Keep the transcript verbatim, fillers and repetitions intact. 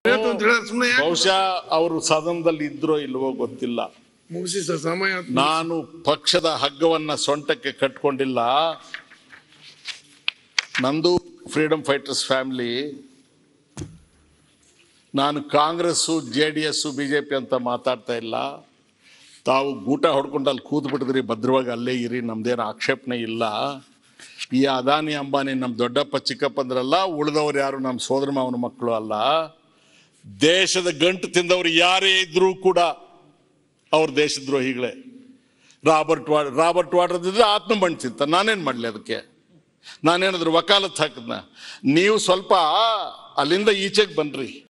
ಬಹುಶಃ ಅವರು ಸದನದಲ್ಲಿ ಇದ್ರೋ ಇಲ್ವೋ ಗೊತ್ತಿಲ್ಲ. ಮುಗಿಸಿ ಸರ್, ಸಮಯ. ನಾನು ಪಕ್ಷದ ಹಗ್ಗವನ್ನ ಸೊಂಟಕ್ಕೆ ಕಟ್ಕೊಂಡಿಲ್ಲ. ನಂದು ಫ್ರೀಡಮ್ ಫೈಟರ್ಸ್ ಫ್ಯಾಮಿಲಿ. ನಾನು Congress J D S BJP ಅಂತ ಮಾತಾಡ್ತಾ ಇಲ್ಲ. ತಾವು ಗೂಟ ಹೊಡ್ಕೊಂಡು ಅಲ್ಲಿ ಕೂತ್ ಬಿಟ್ಟಿದ್ರಿ, ಭದ್ರವಾಗಿ ಅಲ್ಲೇ ಇರಿ, ನಮ್ದೇನು ಆಕ್ಷೇಪಣೆ ಇಲ್ಲ. ಈ ಅದಾನಿ ಅಂಬಾನಿ ನಮ್ಮ ದೊಡ್ಡಪ್ಪ ಚಿಕ್ಕಪ್ಪಂದ್ರಲ್ಲ, ಉಳಿದವ್ರು ಯಾರು ನಮ್ಮ ಸೋದರ ಮಾವನ ಮಕ್ಕಳು ಅಲ್ಲ. ದೇಶದ ಗಂಟು ತಿಂದವರು ಯಾರೇ ಇದ್ರೂ ಕೂಡ ಅವ್ರ ದೇಶದ್ರೋಹಿಗಳೇ. ರಾಬರ್ಟ್ ವಾಡ್ ರಾಬರ್ಟ್ ವಾಡ್ರದ್ ಇದ್ರೆ ಆತ್ಮ ಮಣ್ಣು ತಿಂತ, ನಾನೇನು ಮಾಡಲಿ ಅದಕ್ಕೆ? ನಾನೇನಾದ್ರು ವಕಾಲತ್ ಹಾಕಿದ್ನ? ನೀವು ಸ್ವಲ್ಪ ಅಲ್ಲಿಂದ ಈಚೆಗೆ ಬನ್ರಿ.